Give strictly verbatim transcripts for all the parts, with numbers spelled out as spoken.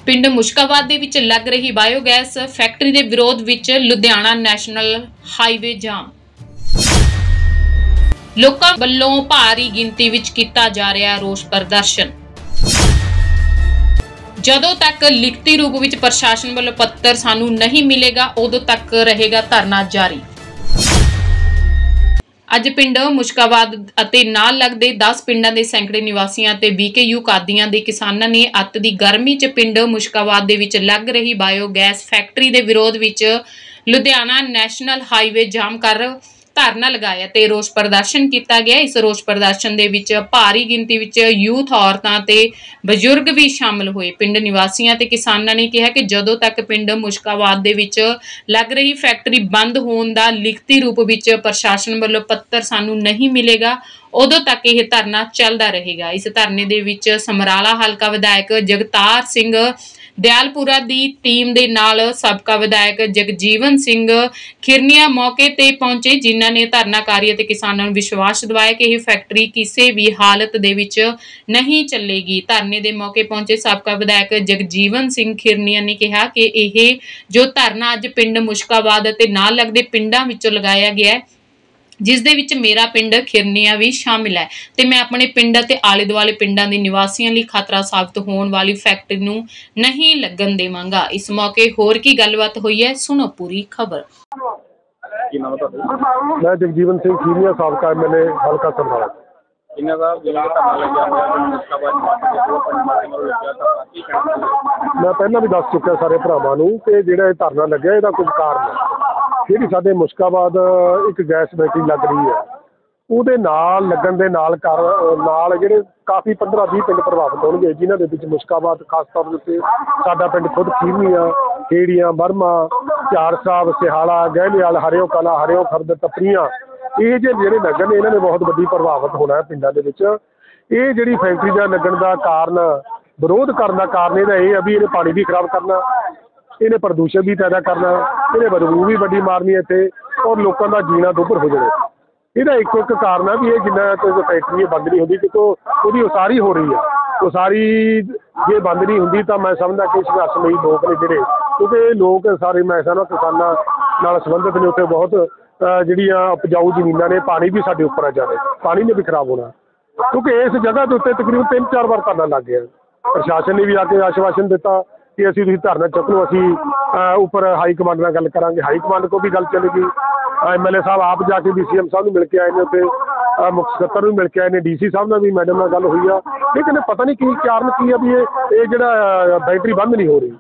ਪਿੰਡ ਮੁਸ਼ਕਾਬਾਦ ਦੇ ਵਿੱਚ ਲੱਗ ਰਹੀ ਬਾਇਓਗੈਸ ਫੈਕਟਰੀ ਦੇ ਵਿਰੋਧ ਵਿੱਚ ਲੁਧਿਆਣਾ ਨੈਸ਼ਨਲ ਹਾਈਵੇ ਜਾਮ। ਲੋਕਾਂ ਵੱਲੋਂ ਭਾਰੀ ਗਿਣਤੀ ਵਿੱਚ ਕੀਤਾ ਜਾ ਰਿਹਾ ਰੋਸ ਪ੍ਰਦਰਸ਼ਨ। ਜਦੋਂ ਤੱਕ ਲਿਖਤੀ ਰੂਪ ਵਿੱਚ ਪ੍ਰਸ਼ਾਸਨ ਵੱਲੋਂ ਪੱਤਰ ਸਾਨੂੰ ਨਹੀਂ ਮਿਲੇਗਾ ਉਦੋਂ ਤੱਕ ਰਹੇਗਾ ਧਰਨਾ ਜਾਰੀ। ਅੱਜ ਪਿੰਡ ਮੁਸ਼ਕਾਬਾਦ ਅਤੇ ਨਾਲ ਲੱਗਦੇ ਦਸ ਪਿੰਡਾਂ ਦੇ ਸੈਂਕੜੇ ਨਿਵਾਸੀਆਂ ਤੇ ਬੀਕੇਯੂ ਕਾਦੀਆਂ ਦੇ ਕਿਸਾਨਾਂ ਨੇ ਅੱਤ ਦੀ ਗਰਮੀ 'ਚ ਪਿੰਡ ਮੁਸ਼ਕਾਬਾਦ ਦੇ ਵਿੱਚ ਲੱਗ ਰਹੀ ਬਾਇਓਗੈਸ ਫੈਕਟਰੀ ਦੇ ਵਿਰੋਧ ਵਿੱਚ ਲੁਧਿਆਣਾ ਨੈਸ਼ਨਲ ਹਾਈਵੇ ਜਾਮ ਕਰ ਧਰਨਾ ਲਗਾਇਆ ਤੇ ਰੋਸ ਪ੍ਰਦਰਸ਼ਨ ਕੀਤਾ ਗਿਆ। ਇਸ ਰੋਸ ਪ੍ਰਦਰਸ਼ਨ ਦੇ ਵਿੱਚ ਭਾਰੀ ਗਿਣਤੀ ਵਿੱਚ ਯੂਥ, ਔਰਤਾਂ ਤੇ ਬਜ਼ੁਰਗ ਵੀ ਸ਼ਾਮਲ ਹੋਏ। ਪਿੰਡ ਨਿਵਾਸੀਆਂ ਤੇ ਕਿਸਾਨਾਂ ਨੇ ਕਿਹਾ ਕਿ ਜਦੋਂ ਤੱਕ ਪਿੰਡ ਮੁਸ਼ਕਾਬਾਦ ਦੇ ਵਿੱਚ ਲੱਗ ਰਹੀ ਫੈਕਟਰੀ ਬੰਦ ਹੋਣ ਦਾ ਲਿਖਤੀ ਰੂਪ ਵਿੱਚ ਪ੍ਰਸ਼ਾਸਨ ਵੱਲੋਂ ਪੱਤਰ ਸਾਨੂੰ ਨਹੀਂ ਮਿਲੇਗਾ ਉਦੋਂ ਤੱਕ ਇਹ ਧਰਨਾ ਚੱਲਦਾ ਰਹੇਗਾ। ਇਸ ਧਰਨੇ ਦੇ ਵਿੱਚ ਸਮਰਾਲਾ ਹਲਕਾ ਵਿਧਾਇਕ ਜਗਤਾਰ ਸਿੰਘ ਦਿਆਲਪੁਰਾ ਦੀ ਟੀਮ ਦੇ ਨਾਲ ਸਾਬਕਾ ਵਿਧਾਇਕ ਜਗਜੀਵਨ ਸਿੰਘ ਖਿਰਨੀਆ ਮੌਕੇ ਤੇ ਪਹੁੰਚੇ, ਜਿਨ੍ਹਾਂ ਨੇ ਧਰਨਾਕਾਰੀ ਅਤੇ ਕਿਸਾਨਾਂ ਨੂੰ ਵਿਸ਼ਵਾਸ ਦਿਵਾਇਆ ਕਿ ਇਹ ਫੈਕਟਰੀ ਕਿਸੇ ਵੀ ਹਾਲਤ ਦੇ ਵਿੱਚ ਨਹੀਂ ਚੱਲੇਗੀ। ਧਰਨੇ ਦੇ ਮੌਕੇ ਪਹੁੰਚੇ ਸਾਬਕਾ ਵਿਧਾਇਕ ਜਗਜੀਵਨ ਸਿੰਘ ਖਿਰਨੀਆ ਨੇ ਕਿਹਾ ਕਿ ਇਹ ਜੋ ਧਰਨਾ ਅੱਜ ਪਿੰਡ ਮੁਸ਼ਕਾਬਾਦ ਅਤੇ ਨਾਲ ਲੱਗਦੇ ਪਿੰਡਾਂ ਵਿੱਚੋਂ ਲਗਾਇਆ ਗਿਆ ਹੈ, ਜਿਸ ਦੇ ਵਿੱਚ ਮੇਰਾ ਪਿੰਡ ਖਿਰਨੀਆ ਵੀ ਸ਼ਾਮਿਲ ਹੈ ਤੇ ਮੈਂ ਆਪਣੇ ਪਿੰਡ ਅਤੇ ਆਲੇ ਦੁਆਲੇ ਪਿੰਡਾਂ ਦੇ ਨਿਵਾਸੀਆਂ ਲਈ ਖਤਰਾ ਸਾਬਤ ਹੋਣ ਵਾਲੀ ਫੈਕਟਰੀ ਨੂੰ ਨਹੀਂ ਲੱਗਣ ਦੇਵਾਂਗਾ। ਇਸ ਮੌਕੇ ਹੋਰ ਕੀ ਗੱਲਬਾਤ ਹੋਈ ਹੈ, ਸੁਣੋ ਪੂਰੀ ਖਬਰ। मैं जगजीवन सिंह खीरिया साबका एम एल ए हल्का समराला। मैं पहला भी दस चुका सारे भरावां नूं कि जिहड़ा धरना लग्या इहदा कुछ कारण है। जिहड़ी साडे मुश्काबाद एक गैस फैक्टरी लग रही है ਉਹਦੇ ਨਾਲ ਲੱਗਣ ਦੇ ਨਾਲ ਕਰ ਨਾਲ ਜਿਹੜੇ ਕਾਫੀ ਪੰਦਰਾਂ ਵੀਹ ਪਿੰਡ ਪ੍ਰਭਾਵਿਤ ਹੋਣਗੇ, ਜਿਨ੍ਹਾਂ ਦੇ ਵਿੱਚ ਮੁਸ਼ਕਾਬਾਦ ਖਾਸ ਤੌਰ ਦੇ ਉੱਤੇ ਸਾਡਾ ਪਿੰਡ ਖੁਦ ਖੀਰਨੀਆਂ, ਖੇੜੀਆਂ, ਬਰਮਾ, ਝਾੜ ਸਾਹਿਬ, ਸਿਹਾਲਾ, ਗਹਿਲੇਵਾਲ, ਹਰਿਓ ਕਲਾ, ਹਰਿਓ ਖਰਦ, ਤਪਰੀਆਂ, ਇਹ ਜਿਹੇ ਜਿਹੜੇ ਲੱਗਣ ਇਹਨਾਂ ਨੇ ਬਹੁਤ ਵੱਡੀ ਪ੍ਰਭਾਵਿਤ ਹੋਣਾ ਹੈ ਪਿੰਡਾਂ ਦੇ ਵਿੱਚ। ਇਹ ਜਿਹੜੀ ਫੈਕਟਰੀ ਦਾ ਲੱਗਣ ਦਾ ਕਾਰਨ, ਵਿਰੋਧ ਕਰਨ ਦਾ ਕਾਰਨ ਇਹਦਾ ਇਹ ਆ ਵੀ ਇਹਨੇ ਪਾਣੀ ਵੀ ਖਰਾਬ ਕਰਨਾ, ਇਹਨੇ ਪ੍ਰਦੂਸ਼ਣ ਵੀ ਪੈਦਾ ਕਰਨਾ, ਇਹਨੇ ਬਦਬੂ ਵੀ ਵੱਡੀ ਮਾਰਨੀ ਇੱਥੇ ਔਰ ਲੋਕਾਂ ਦਾ ਜੀਣਾ ਦੁੱਭਰ ਹੋ ਜਾਣਾ। ਇਹਦਾ ਇੱਕੋ ਇੱਕ ਕਾਰਨ ਹੈ ਵੀ ਇਹ ਜਿੰਨਾ ਫੈਕਟਰੀ ਬੰਦ ਨਹੀਂ ਹੁੰਦੀ ਕਿਉਂਕਿ ਉਹਦੀ ਉਸਾਰੀ ਹੋ ਰਹੀ ਹੈ। ਉਸਾਰੀ ਜੇ ਬੰਦ ਨਹੀਂ ਹੁੰਦੀ ਤਾਂ ਮੈਂ ਸਮਝਦਾ ਕਿ ਸੰਘਰਸ਼ ਲਈ ਲੋਕ ਨੇ ਜਿਹੜੇ, ਕਿਉਂਕਿ ਇਹ ਲੋਕ ਸਾਰੇ ਮੈਂ ਸਮਝਦਾ ਕਿਸਾਨਾਂ ਨਾਲ ਸੰਬੰਧਿਤ ਨੇ, ਉੱਥੇ ਬਹੁਤ ਜਿਹੜੀਆਂ ਉਪਜਾਊ ਜ਼ਮੀਨਾਂ ਨੇ, ਪਾਣੀ ਵੀ ਸਾਡੇ ਉੱਪਰ ਆ ਜਾਵੇ, ਪਾਣੀ ਨੇ ਵੀ ਖਰਾਬ ਹੋਣਾ ਕਿਉਂਕਿ ਇਸ ਜਗ੍ਹਾ ਦੇ ਉੱਤੇ ਤਕਰੀਬਨ ਤਿੰਨ ਚਾਰ ਵਾਰ ਧਰਨਾ ਲੱਗ ਗਿਆ। ਪ੍ਰਸ਼ਾਸਨ ਨੇ ਵੀ ਆ ਕੇ ਆਸ਼ਵਾਸਨ ਦਿੱਤਾ ਕਿ ਅਸੀਂ ਤੁਸੀਂ ਧਰਨਾ ਚੁੱਕ ਲਓ, ਅਸੀਂ ਉੱਪਰ ਹਾਈ ਕਮਾਂਡ ਨਾਲ ਗੱਲ ਕਰਾਂਗੇ। ਹਾਈ ਕਮਾਂਡ ਕੋਲ ਵੀ ਗੱਲ ਚੱਲੇਗੀ। ਐਮ ਐਲ ਏ ਸਾਹਿਬ ਆਪ ਜਾ ਕੇ ਡੀ ਸੀ ਐਮ ਸਾਹਿਬ ਨੂੰ ਮਿਲ ਕੇ ਆਏ ਨੇ, ਉੱਥੇ ਮੁੱਖ ਸਕੱਤਰ ਨੂੰ ਮਿਲ ਕੇ ਆਏ ਨੇ, ਡੀ ਸੀ ਸਾਹਿਬ ਨਾਲ ਵੀ ਮੈਡਮ ਨਾਲ ਗੱਲ ਹੋਈ ਆ। ਲੇਕਿਨ ਪਤਾ ਨਹੀਂ ਕੀ ਕਾਰਨ ਕੀ ਆ ਵੀ ਇਹ ਇਹ ਜਿਹੜਾ ਫੈਕਟਰੀ ਬੰਦ ਨਹੀਂ ਹੋ ਰਹੀ।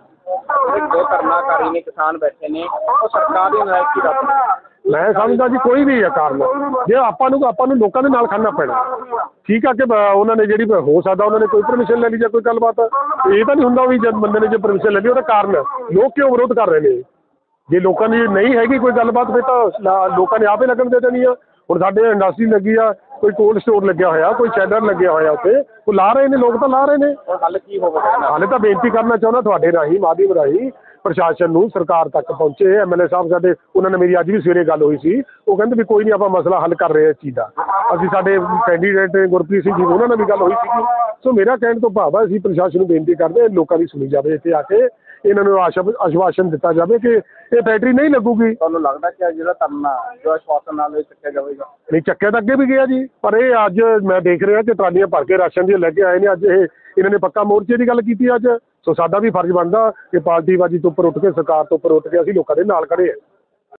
ਜੋ ਧਰਨਾਕਾਰੀ ਨੇ ਕਿਸਾਨ ਬੈਠੇ ਨੇ ਉਹ ਸਰਕਾਰ ਦੀ ਨਾਰਾਜ਼ਗੀ ਦਾ ਮੈਂ ਸਮਝਦਾ ਜੀ ਕੋਈ ਵੀ ਹੈ ਕਾਰਨ, ਜੇ ਆਪਾਂ ਨੂੰ ਆਪਾਂ ਨੂੰ ਲੋਕਾਂ ਦੇ ਨਾਲ ਖੜਨਾ ਪੈਣਾ। ਠੀਕ ਆ ਕਿ ਉਹਨਾਂ ਨੇ ਜਿਹੜੀ ਹੋ ਸਕਦਾ ਉਹਨਾਂ ਨੇ ਕੋਈ ਪਰਮਿਸ਼ਨ ਲੈ ਲਈ ਜਾਂ ਕੋਈ ਗੱਲਬਾਤ, ਇਹ ਤਾਂ ਨਹੀਂ ਹੁੰਦਾ ਵੀ ਜਦ ਬੰਦੇ ਨੇ ਜੇ ਪਰਮਿਸ਼ਨ ਲੈ ਲਈ ਉਹਦਾ ਕਾਰਨ ਲੋਕ ਕਿਉਂ ਵਿਰੋਧ ਕਰ ਰਹੇ ਨੇ। ਜੇ ਲੋਕਾਂ ਦੀ ਨਹੀਂ ਹੈਗੀ ਕੋਈ ਗੱਲਬਾਤ ਫਿਰ ਤਾਂ ਲੋਕਾਂ ਨੇ ਆਪੇ ਲੱਗਣ ਦੇ ਦੇਣੀ ਆ। ਹੁਣ ਸਾਡੇ ਇੰਡਸਟਰੀ ਲੱਗੀ ਆ, ਕੋਈ ਕੋਲਡ ਸਟੋਰ ਲੱਗਿਆ ਹੋਇਆ, ਕੋਈ ਸ਼ੈਡਰ ਲੱਗਿਆ ਹੋਇਆ, ਉੱਥੇ ਉਹ ਲਾ ਰਹੇ ਨੇ, ਲੋਕ ਤਾਂ ਲਾ ਰਹੇ ਨੇ। ਹੱਲ ਕੀ ਹੋਵੇਗਾ? ਹਾਲੇ ਤਾਂ ਬੇਨਤੀ ਕਰਨਾ ਚਾਹੁੰਦਾ ਤੁਹਾਡੇ ਰਾਹੀਂ, ਮਾਧਿਅਮ ਰਾਹੀਂ ਪ੍ਰਸ਼ਾਸਨ ਨੂੰ, ਸਰਕਾਰ ਤੱਕ ਪਹੁੰਚੇ। ਐਮ ਐਲ ਏ ਸਾਹਿਬ ਸਾਡੇ, ਉਹਨਾਂ ਨੇ ਮੇਰੀ ਅੱਜ ਵੀ ਸਵੇਰੇ ਗੱਲ ਹੋਈ ਸੀ, ਉਹ ਕਹਿੰਦੇ ਵੀ ਕੋਈ ਨਹੀਂ ਆਪਾਂ ਮਸਲਾ ਹੱਲ ਕਰ ਰਹੇ ਇਸ ਚੀਜ਼ ਦਾ। ਅਸੀਂ ਸਾਡੇ ਕੈਂਡੀਡੇਟ ਗੁਰਪ੍ਰੀਤ ਸਿੰਘ ਜੀ ਉਹਨਾਂ ਨਾਲ ਵੀ ਗੱਲ ਹੋਈ ਸੀਗੀ। ਸੋ ਮੇਰਾ ਕਹਿਣ ਤੋਂ ਭਾਵ ਹੈ ਅਸੀਂ ਪ੍ਰਸ਼ਾਸਨ ਨੂੰ ਬੇਨਤੀ ਕਰਦੇ ਲੋਕਾਂ ਦੀ ਸੁਣੀ ਜਾਵੇ, ਇੱਥੇ ਆ ਕੇ ਇਹਨਾਂ ਨੂੰ ਆਸ਼ਵਾਸਨ ਦਿੱਤਾ ਜਾਵੇ ਕਿ ਇਹ ਫੈਕਟਰੀ ਨਹੀਂ ਲੱਗੂਗੀ। ਤੁਹਾਨੂੰ ਲੱਗਦਾ ਕਿ ਜਿਹੜਾ ਧਰਨਾ ਜੋ ਆਸ਼ਵਾਸਨ ਨਾਲ ਚੱਕਿਆ ਜਾਵੇਗਾ? ਨਹੀਂ, ਚੱਕਿਆ ਤਾਂ ਅੱਗੇ ਵੀ ਗਿਆ ਜੀ, ਪਰ ਇਹ ਅੱਜ ਮੈਂ ਦੇਖ ਰਿਹਾ ਕਿ ਟਰਾਲੀਆਂ ਭਰ ਕੇ ਰਾਸ਼ਨ ਦੀਆਂ ਲੈ ਕੇ ਆਏ ਨੇ। ਅੱਜ ਇਹ ਇਹਨਾਂ ਨੇ ਪੱਕਾ ਮੋਰਚੇ ਦੀ ਗੱਲ ਕੀਤੀ ਅੱਜ। ਸੋ ਸਾਡਾ ਵੀ ਫਰਜ਼ ਬਣਦਾ ਕਿ ਪਾਰਟੀਬਾਜ਼ੀ ਤੋਂ ਉੱਪਰ ਉੱਠ ਕੇ, ਸਰਕਾਰ ਤੋਂ ਉੱਪਰ ਉੱਠ ਕੇ ਅਸੀਂ ਲੋਕਾਂ ਦੇ ਨਾਲ ਖੜੇ ਹਾਂ।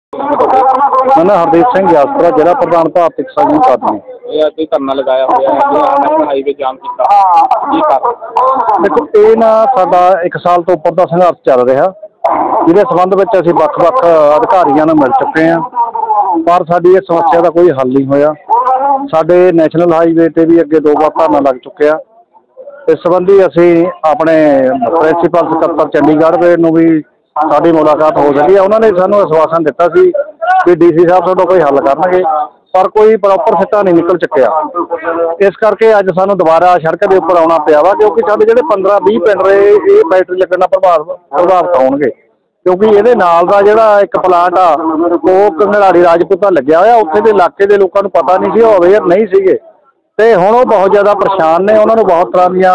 ਮੈਂ ਨਾ ਹਰਦੀਪ ਸਿੰਘ ਯਾਸਤਰਾ, ਜ਼ਿਲ੍ਹਾ ਪ੍ਰਧਾਨ ਭਾਰਤੀ ਕਿਸਾਨ ਯੂਨੀਅਨ ਕਾਦੀਆਂ। ਇਹ ਅੱਜ ਧਰਨਾ ਲਗਾਇਆ ਹੋਇਆ ਹੈ, ਨੈਸ਼ਨਲ ਹਾਈਵੇ ਜਾਮ ਕੀਤਾ, ਕੀ ਕਾਰਨ? ਦੇਖੋ, ਇਹ ਨਾ ਸਾਡਾ ਇੱਕ ਸਾਲ ਤੋਂ ਉੱਪਰ ਦਾ ਸੰਘਰਸ਼ ਚੱਲ ਰਿਹਾ, ਜਿਹਦੇ ਸੰਬੰਧ ਵਿੱਚ ਅਸੀਂ ਵੱਖ-ਵੱਖ ਅਧਿਕਾਰੀਆਂ ਨੂੰ ਮਿਲ ਚੁੱਕੇ ਹਾਂ, ਪਰ ਸਾਡੀ ਇਹ ਸਮੱਸਿਆ ਦਾ ਕੋਈ ਹੱਲ ਨਹੀਂ ਹੋਇਆ। ਸਾਡੇ ਨੈਸ਼ਨਲ ਹਾਈਵੇ 'ਤੇ ਵੀ ਅੱਗੇ ਦੋ ਵਾਰ ਧਰਨਾ ਲੱਗ ਚੁੱਕਿਆ। ਇਸ ਸੰਬੰਧੀ ਅਸੀਂ ਆਪਣੇ ਪ੍ਰਿੰਸੀਪਲ ਸਕੱਤਰ ਚੰਡੀਗੜ੍ਹ ਦੇ ਨੂੰ ਵੀ ਸਾਡੀ ਮੁਲਾਕਾਤ ਹੋ ਸਕੀ ਹੈ। ਉਹਨਾਂ ਨੇ ਸਾਨੂੰ ਆਸ਼ਵਾਸਨ ਦਿੱਤਾ ਸੀ ਕਿ ਡੀ ਸੀ ਸਾਹਿਬ ਤੁਹਾਡਾ ਕੋਈ ਹੱਲ ਕਰਨਗੇ, ਪਰ ਕੋਈ ਪ੍ਰੋਪਰ ਸਿੱਟਾ ਨਹੀਂ ਨਿਕਲ ਚੁੱਕਿਆ। ਇਸ ਕਰਕੇ ਅੱਜ ਸਾਨੂੰ ਦੁਬਾਰਾ ਸੜਕ ਦੇ ਉੱਪਰ ਆਉਣਾ ਪਿਆ ਵਾ, ਕਿਉਂਕਿ ਸਾਡੇ ਜਿਹੜੇ ਪੰਦਰਾਂ ਵੀਹ ਪਿੰਡ ਰਹੇ ਇਹ ਫੈਕਟਰੀ ਲੱਗਣ ਨਾਲ ਪ੍ਰਭਾਵ ਪ੍ਰਭਾਵਿਤ ਹੋਣਗੇ। ਕਿਉਂਕਿ ਇਹਦੇ ਨਾਲ ਦਾ ਜਿਹੜਾ ਇੱਕ ਪਲਾਂਟ ਆ ਉਹ ਕੰਗਲਾੜੀ ਰਾਜਪੂਤਾ ਲੱਗਿਆ ਹੋਇਆ, ਉੱਥੇ ਦੇ ਇਲਾਕੇ ਦੇ ਲੋਕਾਂ ਨੂੰ ਪਤਾ ਨਹੀਂ ਸੀ, ਉਹ ਅਵੇਅਰ ਨਹੀਂ ਸੀਗੇ, ਤੇ ਹੁਣ ਉਹ ਬਹੁਤ ਜ਼ਿਆਦਾ ਪਰੇਸ਼ਾਨ ਨੇ। ਉਹਨਾਂ ਨੂੰ ਬਹੁਤ ਤਰ੍ਹਾਂ ਦੀਆਂ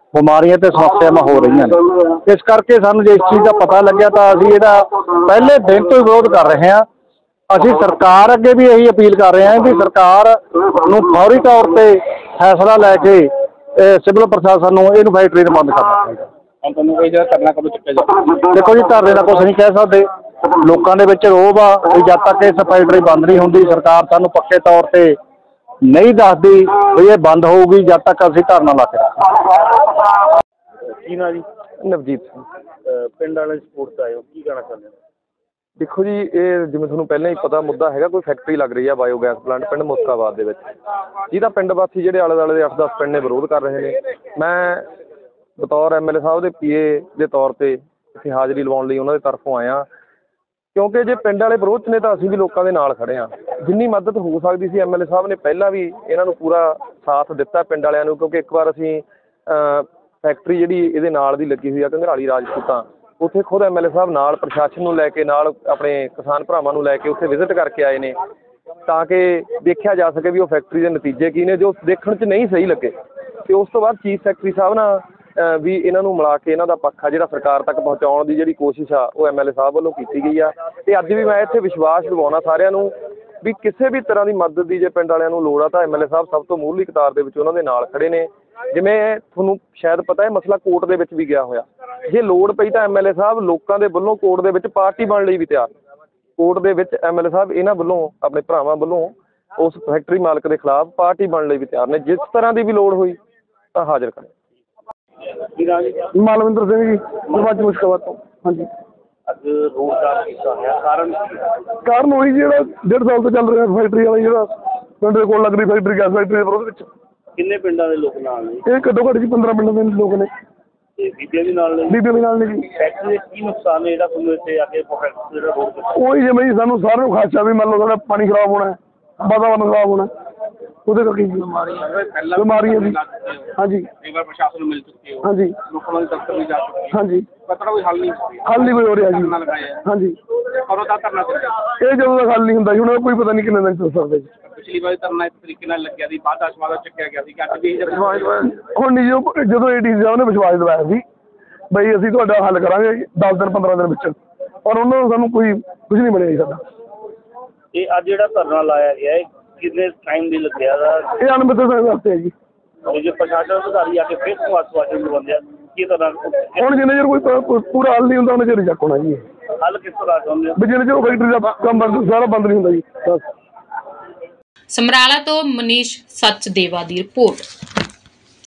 ਬਿਮਾਰੀਆਂ ਤੇ ਸਮੱਸਿਆਵਾਂ ਹੋ ਰਹੀਆਂ ਨੇ। ਇਸ ਕਰਕੇ ਸਾਨੂੰ ਜੇ ਇਸ ਚੀਜ਼ ਦਾ ਪਤਾ ਲੱਗਿਆ ਤਾਂ ਅਸੀਂ ਇਹਦਾ ਪਹਿਲੇ ਦਿਨ ਤੋਂ ਹੀ ਵਿਰੋਧ ਕਰ ਰਹੇ ਹਾਂ। ਅਸੀਂ ਸਰਕਾਰ ਅੱਗੇ ਵੀ ਇਹੀ ਅਪੀਲ ਕਰ ਰਹੇ ਹਾਂ ਵੀ ਸਰਕਾਰ ਨੂੰ ਫੌਰੀ ਤੌਰ ਤੇ ਫੈਸਲਾ ਲੈ ਕੇ ਸਿਵਲ ਪ੍ਰਸ਼ਾਸਨ ਨੂੰ ਇਹਨੂੰ ਫੈਕਟਰੀ ਨੂੰ ਬੰਦ ਕਰਨਾ ਚਾਹੀਦਾ। ਤੁਹਾਨੂੰ ਕੋਈ ਜਿਹੜਾ ਧਰਨਾ ਕਦੋਂ ਚੁੱਕਿਆ ਜਾਵੇ? ਦੇਖੋ ਜੀ, ਧਰਨੇ ਦਾ ਕੁਛ ਨਹੀਂ ਕਹਿ ਸਕਦੇ। ਲੋਕਾਂ ਦੇ ਵਿੱਚ ਰੋਹਬ ਆ ਵੀ ਜਦ ਤੱਕ ਇਸ ਫੈਕਟਰੀ ਬੰਦ ਨਹੀਂ ਹੁੰਦੀ, ਸਰਕਾਰ ਸਾਨੂੰ ਪੱਕੇ ਤੌਰ ਤੇ ਨਹੀਂ ਦੱਸਦੀ ਵੀ ਇਹ ਬੰਦ ਹੋਊਗੀ, ਜਦ ਤੱਕ ਅਸੀਂ ਧਰਨਾ ਲਾ ਕੇ ਰੱਖਾਂਗੇ। ਕੀ ਨਾਂ ਜੀ? ਨਵਜੀਤ ਸਿੰਘ। ਪਿੰਡ ਵਾਲੇ ਸਪੋਰਟ 'ਚ ਆਏ ਹੋ, ਕੀ ਕਹਿਣਾ ਚਾਹੁੰਦੇ ਹੋ? ਦੇਖੋ ਜੀ, ਇਹ ਜਿਵੇਂ ਤੁਹਾਨੂੰ ਪਹਿਲਾਂ ਹੀ ਪਤਾ ਮੁੱਦਾ ਹੈਗਾ, ਕੋਈ ਫੈਕਟਰੀ ਲੱਗ ਰਹੀ ਆ ਬਾਇਓਗੈਸ ਪਲਾਂਟ ਪਿੰਡ ਮੁਸਕਾਬਾਦ ਦੇ ਵਿੱਚ, ਜਿਹਦਾ ਪਿੰਡ ਵਾਸੀ ਜਿਹੜੇ ਆਲੇ ਦੁਆਲੇ ਦੇ ਅੱਠ ਦਸ ਪਿੰਡ ਨੇ ਵਿਰੋਧ ਕਰ ਰਹੇ ਨੇ। ਮੈਂ ਬਤੌਰ ਐਮ ਐਲ ਏ ਸਾਹਿਬ ਦੇ ਪੀ ਏ ਦੇ ਤੌਰ 'ਤੇ ਇੱਥੇ ਹਾਜ਼ਰੀ ਲਵਾਉਣ ਲਈ ਉਹਨਾਂ ਦੇ ਤਰਫੋਂ ਆਇਆ, ਕਿਉਂਕਿ ਜੇ ਪਿੰਡ ਵਾਲੇ ਵਿਰੋਧ 'ਚ ਨੇ ਤਾਂ ਅਸੀਂ ਵੀ ਲੋਕਾਂ ਦੇ ਨਾਲ ਖੜ੍ਹੇ ਹਾਂ। ਜਿੰਨੀ ਮਦਦ ਹੋ ਸਕਦੀ ਸੀ ਐਮ ਐਲ ਏ ਸਾਹਿਬ ਨੇ ਪਹਿਲਾਂ ਵੀ ਇਹਨਾਂ ਨੂੰ ਪੂਰਾ ਸਾਥ ਦਿੱਤਾ ਪਿੰਡ ਵਾਲਿਆਂ ਨੂੰ, ਕਿਉਂਕਿ ਇੱਕ ਵਾਰ ਅਸੀਂ ਫੈਕਟਰੀ ਜਿਹੜੀ ਇਹਦੇ ਨਾਲ ਦੀ ਲੱਗੀ ਹੋਈ ਆ ਘੰਗਰਾਲੀ ਰਾਜਪੂਤਾਂ, ਉੱਥੇ ਖੁਦ ਐਮ ਐਲ ਏ ਸਾਹਿਬ ਨਾਲ ਪ੍ਰਸ਼ਾਸਨ ਨੂੰ ਲੈ ਕੇ, ਨਾਲ ਆਪਣੇ ਕਿਸਾਨ ਭਰਾਵਾਂ ਨੂੰ ਲੈ ਕੇ ਉੱਥੇ ਵਿਜ਼ਿਟ ਕਰਕੇ ਆਏ ਨੇ, ਤਾਂ ਕਿ ਦੇਖਿਆ ਜਾ ਸਕੇ ਵੀ ਉਹ ਫੈਕਟਰੀ ਦੇ ਨਤੀਜੇ ਕੀ ਨੇ ਜੋ ਦੇਖਣ 'ਚ ਨਹੀਂ ਸਹੀ ਲੱਗੇ। ਅਤੇ ਉਸ ਤੋਂ ਬਾਅਦ ਚੀਫ ਸੈਕਟਰੀ ਸਾਹਿਬ ਨਾਲ ਵੀ ਇਹਨਾਂ ਨੂੰ ਮਿਲਾ ਕੇ ਇਹਨਾਂ ਦਾ ਪੱਖ ਆ ਜਿਹੜਾ ਸਰਕਾਰ ਤੱਕ ਪਹੁੰਚਾਉਣ ਦੀ ਜਿਹੜੀ ਕੋਸ਼ਿਸ਼ ਆ ਉਹ ਐਮ ਐਲ ਏ ਸਾਹਿਬ ਵੱਲੋਂ ਕੀਤੀ ਗਈ ਆ। ਅਤੇ ਅੱਜ ਵੀ ਮੈਂ ਇੱਥੇ ਵਿਸ਼ਵਾਸ ਦਿਵਾਉਣਾ ਸਾਰਿਆਂ ਨੂੰ ਵੀ ਕਿਸੇ ਵੀ ਤਰ੍ਹਾਂ ਦੀ ਮਦਦ ਦੀ ਜੇ ਪਿੰਡ ਵਾਲਿਆਂ ਨੂੰ ਲੋੜ ਆ ਤਾਂ ਐਮ ਐਲ ਏ ਸਾਹਿਬ ਸਭ ਤੋਂ ਮੂਹਰਲੀ ਕਤਾਰ ਦੇ ਵਿੱਚ ਉਹਨਾਂ ਦੇ ਨਾਲ ਖੜ੍ਹੇ ਨੇ। ਜਿਵੇਂ ਤੁਹਾਨੂੰ ਸ਼ਾਇਦ ਪਤਾ ਹੈ, ਮਸਲਾ ਕੋਰਟ ਦੇ ਵਿੱਚ ਵੀ ਗਿਆ ਹੋਇਆ, ਜੇ ਲੋੜ ਪਈ ਤਾਂ ਐਮ ਐਲ ਏ ਸਾਹਿਬ ਲੋਕਾਂ ਦੇ ਵੱਲੋਂ ਕੋਰਟ ਦੇ ਵਿੱਚ ਪਾਰਟੀ ਬਣਨ ਲਈ ਵੀ ਤਿਆਰ। ਕੋਰਟ ਦੇ ਵਿੱਚ ਐਮ ਐਲ ਏ ਸਾਹਿਬ ਇਹਨਾਂ ਵੱਲੋਂ, ਆਪਣੇ ਭਰਾਵਾਂ ਵੱਲੋਂ ਉਸ ਫੈਕਟਰੀ ਮਾਲਕ ਦੇ ਖਿਲਾਫ ਪਾਰਟੀ ਬਣਨ ਲਈ ਵੀ ਤਿਆਰ ਨੇ। ਜਿਸ ਤਰ੍ਹਾਂ ਦੀ ਵੀ ਲੋੜ ਹੋਈ ਤਾਂ ਹਾਜ਼ਰ ਕਰੇ। ਮਾਲਵਿੰਦਰ ਸਿੰਘ ਜੀ, ਸਰਪੰਚ ਮੁਸ਼ਕਾਬਾਦ ਤੋਂ। ਹਾਂਜੀ, ਅੱਜ ਰੋਡ ਦਾ ਕੀਤਾ ਹੋਇਆ ਕਾਰਨ ਕਾਰਨ ਉਹੀ ਜਿਹੜਾ ਡੇਢ ਸਾਲ ਤੋਂ ਚੱਲ ਰਿਹਾ ਫੈਕਟਰੀ ਵਾਲਾ, ਜਿਹੜਾ ਪਿੰਡ ਦੇ ਕੋਲ ਲੱਗਦੀ ਫੈਕਟਰੀ, ਗੈਸ ਫੈਕਟਰੀ ਦੇ ਵਿਰੋਧ ਵਿੱਚ। ਕਿੰਨੇ ਪਿੰਡਾਂ ਦੇ ਲੋਕ ਨਾਲ ਨੇ? ਇਹ ਘੱਟੋ ਘੱਟ ਜੀ ਪੰਦਰਾਂ ਪਿੰਡਾਂ ਦੇ ਲੋਕ ਨੇ। ਤੇ ਬੀਬੀਆਂ ਵੀ ਨਾਲ ਨੇ? ਬੀਬੀਆਂ ਵੀ ਨਾਲ ਨੇ ਜੀ। ਫੈਕਟਰੀ ਦੇ ਕੀ ਨੁਕਸਾਨ ਹੈ ਜਿਹੜਾ ਤੁਹਾਨੂੰ ਇੱਥੇ ਆ ਕੇ ਫੈਕਟਰੀ ਜਿਹੜਾ ਰੋਡ ਕੀਤਾ? ਉਹੀ ਜਿਵੇਂ ਜੀ ਸਾਨੂੰ ਸਾਰਿਆਂ ਨੂੰ ਖਾਸਾ ਵੀ ਮੰਨ ਲਓ ਸਾਡਾ ਪਾਣੀ ਖਰਾਬ ਹੋਣਾ, ਵਾਤਾਵਰਨ ਖਰਾਬ ਹੋਣਾ, ਉਹਦੇ ਕਰਕੇ ਬਿਮਾਰੀਆਂ ਬਿਮਾਰੀਆਂ ਜੀ। ਹਾਂਜੀ, ਕਈ ਵਾਰ ਪ੍ਰਸ਼ਾਸਨ ਨੂੰ ਮਿਲ ਚੁੱਕੇ ਹੋ? ਹਾਂਜੀ, ਲੋਕਾਂ ਦੇ ਦਫ਼ਤਰ ਵੀ ਜਾ ਚੁੱਕੇ? ਹਾਂਜੀ, ਪਤਾ ਕੋਈ ਹੱਲ ਨਹੀਂ ਹੱਲ ਨਹੀਂ ਕੋਈ ਹੋ ਰਿਹਾ ਜੀ। ਲਗਾਇਆ? ਹਾਂਜੀ, ਕਦੋਂ ਦਾ ਧਰਨਾ ਚੱਲਿਆ? ਇਹ ਜਦੋਂ ਤੱਕ ਹੱਲ ਨਹੀਂ ਹੁੰਦਾ ਜੀ, ਹੁਣ ਕੋਈ ਪਤਾ ਨਹੀਂ ਕਿੰਨੇ ਦਿਨ ਚੱਲ ਸਕਦੇ ਜੀ। ਪਿਛਲੀ ਵਾਰ ਧਰਨਾ ਇਸ ਤਰੀਕੇ ਨਾਲ ਲੱਗਿਆ ਸੀ, ਬਾਅਦ ਆਸ਼ਵਾਦਾ ਚੱਕਿਆ ਗਿਆ ਸੀ ਕਿ ਅੱਜ ਵੀ ਹੁਣ ਨਹੀਂ, ਜੋ ਜਦੋਂ ਏ ਡੀ ਸੀ ਸਾਹਿਬ ਨੇ ਵਿਸ਼ਵਾਸ ਦਿਵਾਇਆ ਸੀ ਬਈ ਅਸੀਂ ਤੁਹਾਡਾ ਹੱਲ ਕਰਾਂਗੇ ਦਸ ਦਿਨ ਪੰਦਰਾਂ ਦਿਨ ਵਿੱਚ, ਔਰ ਉਹਨਾਂ ਨੂੰ ਸਾਨੂੰ ਕੋਈ ਕੁਝ ਨਹੀਂ ਮਿਲਿਆ ਜੀ ਸਾਡਾ। ਇਹ ਅੱਜ ਜਿਹੜਾ ਧਰਨਾ ਲਾਇਆ ਗਿਆ ਹੈ ਕਿੰਨੇ ਟਾਈਮ ਦੀ ਲੱਗਿਆ ਦਾ? ਇਹ ਅਣਮਿੱਥੇ ਸਮੇਂ ਵਾਸਤੇ ਹੈ ਜੀ। ਜੇ ਪ੍ਰਸ਼ਾਸਨ ਅਧਿਕਾਰੀ ਆ ਕੇ ਫਿਰ ਤੋਂ ਆਸ਼ਵਾਸਨ ਦਿਵਾਉਂਦੇ ਆ ਕੀ ਤਰ੍ਹਾਂ ਹੁਣ ਜਿੰਨੇ ਚਿਰ ਕੋਈ ਪੂਰਾ ਹੱਲ ਨਹੀਂ ਹੁੰਦਾ ਉਹਨੇ ਚਿਰ ਚੱਕ ਹੋਣਾ ਜੀ। ਹੱਲ ਕਿਸ ਤਰ੍ਹਾਂ ਚਾਹੁੰਦੇ ਹੋ? ਵੀ ਜਿੰਨੇ ਚਿਰ ਫੈਕਟਰੀ ਦਾ ਕੰਮ ਬੰਦ ਸਾਰਾ ਬੰਦ ਨਹੀਂ ਹੁੰਦਾ ਜੀ। ਸਮਰਾਲਾ ਤੋਂ ਮਨੀਸ਼ ਸੱਚਦੇਵਾ ਦੀ ਰਿਪੋਰਟ।